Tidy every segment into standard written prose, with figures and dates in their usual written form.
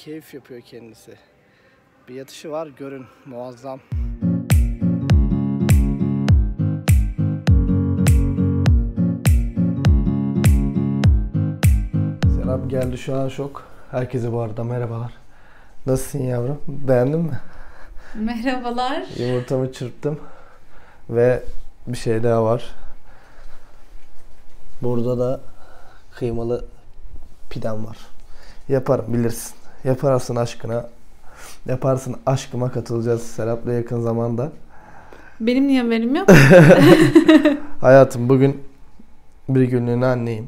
keyif yapıyor kendisi. Bir yatışı var, görün, muazzam. Serap geldi, şu an şok. Herkese bu arada merhabalar. Nasılsın yavrum? Beğendin mi? Merhabalar. Yumurtamı çırptım. Ve bir şey daha var. Burada da kıymalı pidem var. Yaparım, bilirsin. Yaparsın aşkına. Yaparsın aşkıma, katılacağız Serap'la yakın zamanda. Benim niye haberim yok? Hayatım, bugün bir günlüğüne anneyim.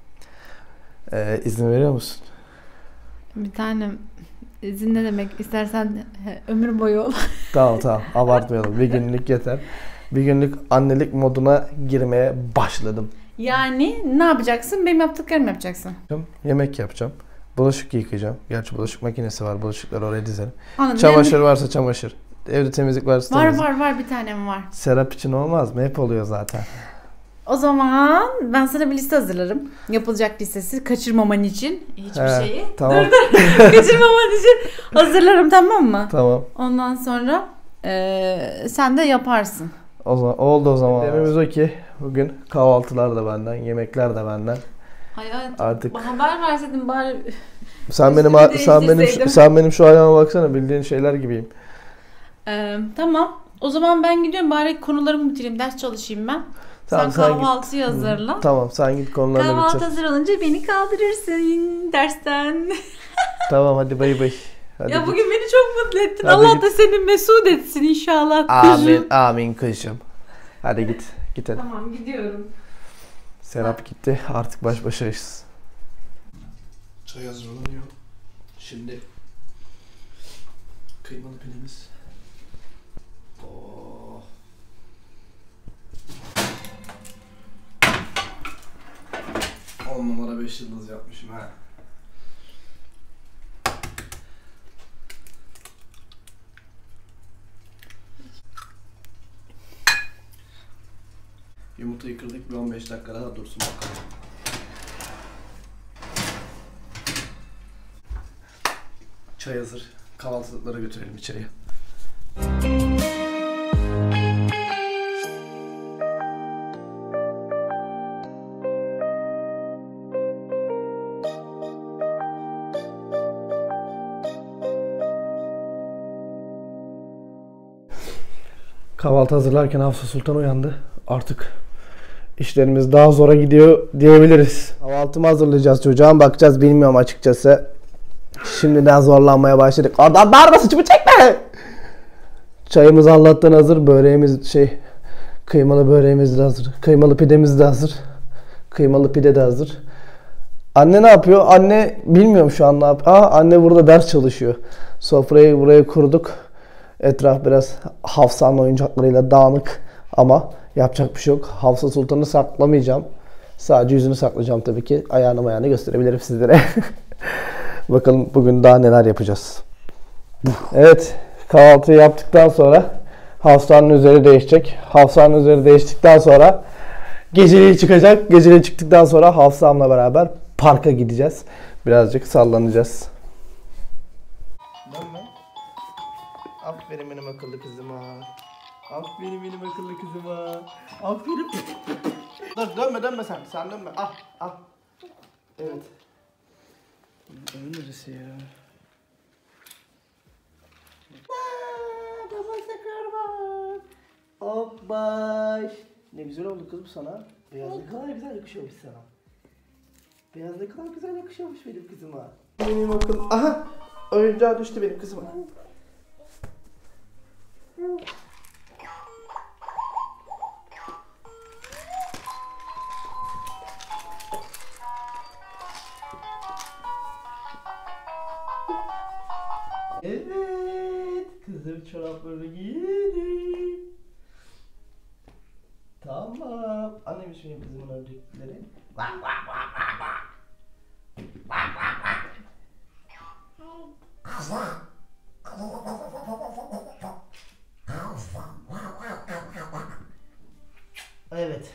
İzin veriyor musun? Bir tanem, izin ne demek? İstersen ömür boyu ol. Tamam abartmayalım. Bir günlük yeter. Bir günlük annelik moduna girmeye başladım. Yani ne yapacaksın? Benim yaptıklarımı yapacaksın. Yemek yapacağım. Bulaşık yıkayacağım. Gerçi bulaşık makinesi var. Bulaşıkları oraya dizerim. Anladım. Çamaşır varsa çamaşır. Evde temizlik varsa temizlik. Var bir tanem var. Serap için olmaz mı? Hep oluyor zaten. O zaman ben sana bir liste hazırlarım. Yapılacak listesi. Kaçırmaman için hiçbir şeyi. Tamam. Dur. Kaçırmaman için hazırlarım, tamam mı? Tamam. Ondan sonra sen de yaparsın. O zaman, oldu o zaman. Dememiz o ki bugün kahvaltılar da benden, yemekler de benden. Hayatım, Artık haber verseydin bari. sen benim şu halime baksana, bildiğin şeyler gibiyim. Tamam. O zaman ben gidiyorum, bari konularımı bitireyim, ders çalışayım ben. Tamam, sen kahvaltıyı hazırla. Tamam, sen git konularına Kahvaltı biteceğiz. hazır olunca beni kaldırırsın dersten. Tamam, hadi bay bay. Hadi ya git. bugün beni çok mutlu ettin. Hadi Allah git. da seni mesut etsin inşallah kuzum. Amin kızım. Hadi git hadi. Tamam, gidiyorum. Serap gitti, artık baş başayız. Çay hazırlanıyor. Şimdi kıymalı pidemiz. Oh. On numara 5 yıldız yapmışım ha. Yumurtayı kırdık, bir 15 dakika daha dursun bakalım. Çay hazır. Kahvaltılıklara götürelim içeriye. Kahvaltı hazırlarken Hafsa Sultan uyandı. Artık işlerimiz daha zora gidiyor diyebiliriz. Kahvaltımı hazırlayacağız çocuğa, bakacağız, bilmiyorum açıkçası. Şimdiden zorlanmaya başladık. Adam bağırma, saçımı çekme! Çayımız Allah'tan hazır. Böreğimiz kıymalı böreğimiz de hazır. Kıymalı pidemiz de hazır. Kıymalı pide de hazır. Anne ne yapıyor? Anne bilmiyorum şu an ne yapıyor. Anne burada ders çalışıyor. Sofrayı buraya kurduk. Etraf biraz Hafsa'nın oyuncaklarıyla dağınık ama yapacak bir şey yok. Hafsa Sultan'ı saklamayacağım. Sadece yüzünü saklayacağım tabii ki. Ayağını gösterebilirim sizlere. Bakalım bugün daha neler yapacağız. Evet, kahvaltıyı yaptıktan sonra Hafsa'nın üzeri değişecek. Hafsa'nın üzeri değiştikten sonra geceliği çıkacak. Geceliği çıktıktan sonra Hafsa'mla beraber parka gideceğiz. Birazcık sallanacağız. Aferin benim akıllı kızıma. Aferin benim akıllı kızıma. Aferin. Dur, dönme sen. Sen dönme. Al. Evet. Neresi ya? Babası kurban. Hoppaş. Ne güzel oldu kızım sana. Beyaz ne kadar güzel yakışıyormuş sana. Beyaz ne kadar güzel yakışıyormuş benim kızıma. Benim akıl. Aha. Oyuncağı düştü benim kızıma. Evet, kızım çoraplarını giydi. Tamam. Annemiş benim kızımın ördükleri. Evet.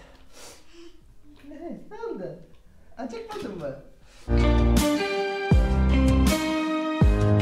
Ne oldu? Acıkmadın mı?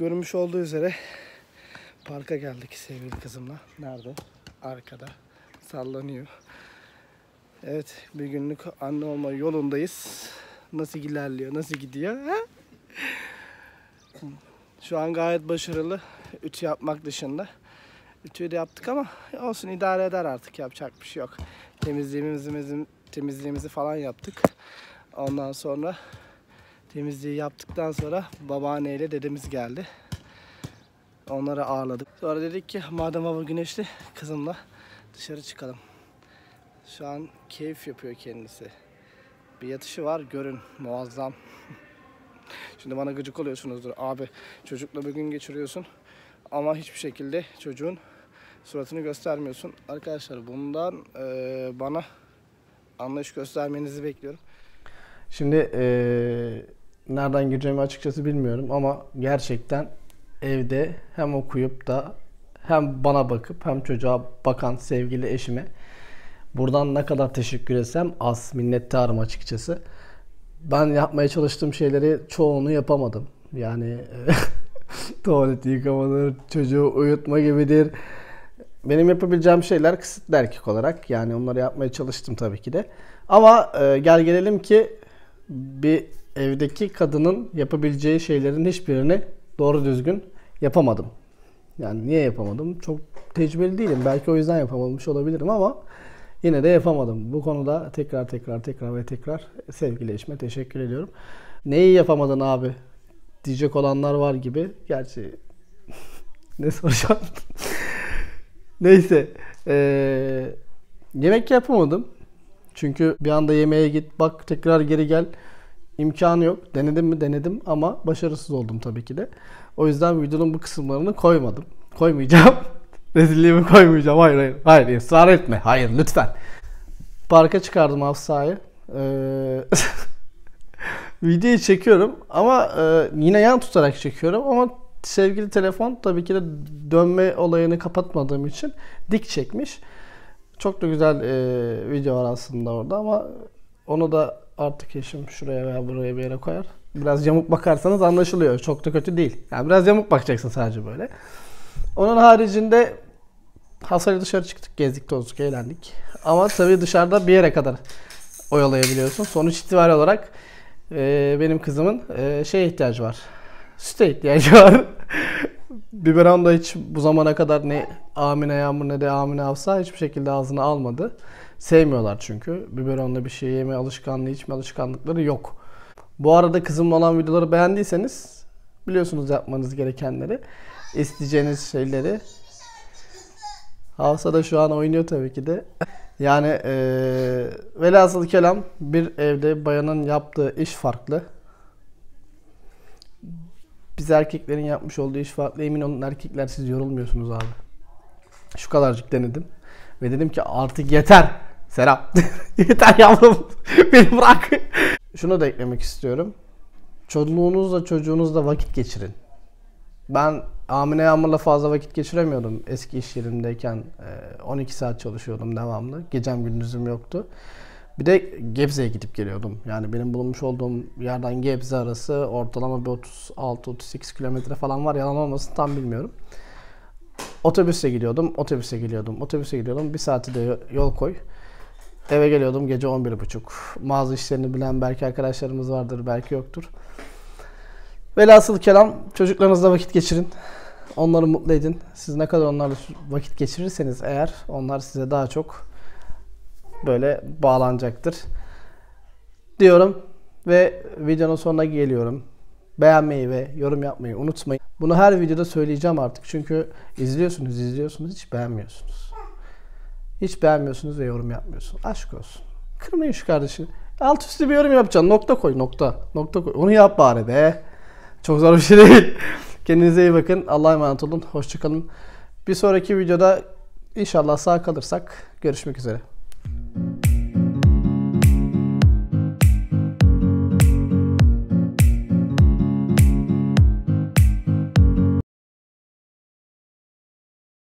görünmüş olduğu üzere parka geldik sevgili kızımla. Nerede? Arkada. Sallanıyor. Evet, bir günlük anne olma yolundayız. Nasıl ilerliyor, nasıl gidiyor? Ha? Şu an gayet başarılı. Ütü yapmak dışında. Ütüyü de yaptık ama olsun, idare eder artık, yapacak bir şey yok. Temizliğimizi falan yaptık. Ondan sonra temizliği yaptıktan sonra babaanneyle dedemiz geldi. Onları ağırladık. Sonra dedik ki madem hava güneşli, kızımla dışarı çıkalım. Şu an keyif yapıyor kendisi. Bir yatışı var, görün, muazzam. Şimdi bana gıcık oluyorsunuzdur. Abi çocukla bir gün geçiriyorsun ama hiçbir şekilde çocuğun suratını göstermiyorsun. Arkadaşlar bundan bana anlayış göstermenizi bekliyorum. Şimdi nereden gireceğimi açıkçası bilmiyorum ama gerçekten evde hem okuyup da hem bana bakıp hem çocuğa bakan sevgili eşime buradan ne kadar teşekkür etsem az, minnettarım açıkçası. Ben yapmaya çalıştığım şeyleri çoğunu yapamadım. Yani tuvaleti yıkamadır, çocuğu uyutma gibidir. Benim yapabileceğim şeyler kısıtlı erkek olarak. Yani onları yapmaya çalıştım tabii ki de. Ama gel gelelim ki bir evdeki kadının yapabileceği şeylerin hiçbirini doğru düzgün yapamadım. Yani niye yapamadım? Çok tecrübeli değilim. Belki o yüzden yapamamış olabilirim ama yine de yapamadım. Bu konuda tekrar sevgili eşime teşekkür ediyorum. Neyi yapamadın abi diyecek olanlar var gibi. Gerçi ne soracağım? Neyse. Yemek yapamadım. Çünkü bir anda yemeğe git, bak tekrar geri gel. İmkanı yok. Denedim mi? Denedim ama başarısız oldum tabii ki de. O yüzden videonun bu kısımlarını koymadım. Koymayacağım. Rezilliğimi koymayacağım. Hayır. Israr etme. Hayır, lütfen. Parka çıkardım Hafsa'yı. Videoyu çekiyorum ama yine yan tutarak çekiyorum ama sevgili telefon tabii ki de dönme olayını kapatmadığım için dik çekmiş. Çok da güzel video var aslında orada ama onu da artık eşim şuraya veya buraya bir yere koyar. Biraz yamuk bakarsanız anlaşılıyor. Çok da kötü değil. Yani biraz yamuk bakacaksın sadece böyle. Onun haricinde Hafsa'yla dışarı çıktık, gezdik, tozduk, eğlendik. Ama tabii dışarıda bir yere kadar oyalayabiliyorsun. Sonuç itibariyle olarak benim kızımın şeye ihtiyacı var. Süte ihtiyacı var. Biberon da hiç bu zamana kadar ne Amine Yağmur ne de Amine Hafsa hiçbir şekilde ağzına almadı. Sevmiyorlar çünkü. Biberonla bir şey yeme alışkanlığı, içme alışkanlıkları yok. Bu arada kızımla olan videoları beğendiyseniz biliyorsunuz yapmanız gerekenleri. İsteyeceğiniz şeyleri. Hafsa da şu an oynuyor tabii ki de. Yani velhasıl kelam bir evde bayanın yaptığı iş farklı. Biz erkeklerin yapmış olduğu iş farklı. Emin olun erkekler siz yorulmuyorsunuz abi. Şu kadarcık denedim. Ve dedim ki artık yeter. Serap. Yeter yavrum. Beni bırak. Şunu da eklemek istiyorum. Çoluğunuzla çocuğunuzla vakit geçirin. Ben Amine Yağmur'la fazla vakit geçiremiyordum. Eski iş yerimdeyken 12 saat çalışıyordum devamlı. Gecem gündüzüm yoktu. Bir de Gebze'ye gidip geliyordum. Yani benim bulunmuş olduğum yerden Gebze arası ortalama bir 36-38 kilometre falan var. Yalan olmasın tam bilmiyorum. Otobüse gidiyordum. Bir saati de yol koy. Eve geliyordum gece 11.30. Mağaza işlerini bilen belki arkadaşlarımız vardır, belki yoktur. Velhasıl kelam çocuklarınızla vakit geçirin. Onları mutlu edin. Siz ne kadar onlarla vakit geçirirseniz eğer onlar size daha çok böyle bağlanacaktır diyorum ve videonun sonuna geliyorum. Beğenmeyi ve yorum yapmayı unutmayın. Bunu her videoda söyleyeceğim artık çünkü izliyorsunuz hiç beğenmiyorsunuz. Hiç beğenmiyorsunuz ve yorum yapmıyorsunuz. Aşk olsun. Kırmayın şu kardeşini. Alt üstü bir yorum yapacaksın. Nokta koy. Onu yap bari be. Çok zor bir şey değil. Kendinize iyi bakın. Allah'a emanet olun. Hoşça kalın. Bir sonraki videoda inşallah sağ kalırsak görüşmek üzere.